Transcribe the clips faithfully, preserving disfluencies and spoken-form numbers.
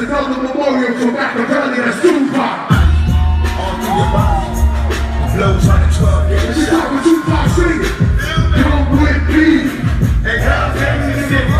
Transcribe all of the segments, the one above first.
another memorial for Machiavelli, that's Tupac. All through your body, blows like a twelve gauge. She talking with Tupac singing. Come with me. Hey, girl, take me to the city.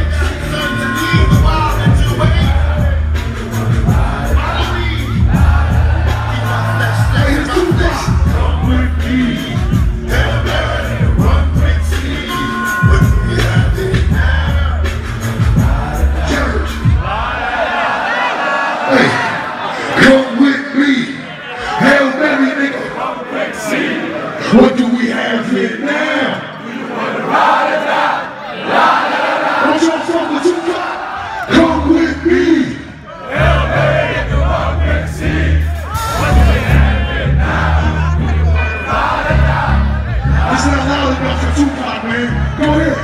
What do we have here now? Do you want to ride or die? Ride or die? Don't y'all fuck with Tupac? Come with me. Hail Mary at the one big sea. What do we have here now? Do you want to ride or die? It's not loud enough for Tupac, man. Go ahead.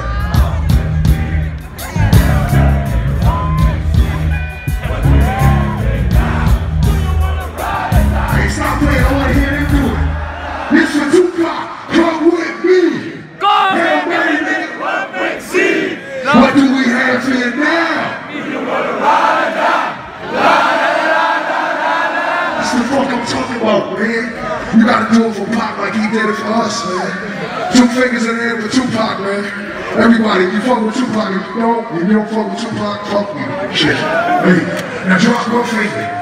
Hey, stop playing. I want to hear them do it. This for Tupac, come with me. Go ahead, baby. One big sea. What do we have here now? If you want to ride or die, ride or die. That's the fuck I'm talking about, man. You gotta do it for Pac like he did it for us, man. Two fingers in the air for Tupac, man. Everybody, you fuck with Tupac, if you don't, if you don't fuck with Tupac, fuck you. Shit. Hey, now drop one finger.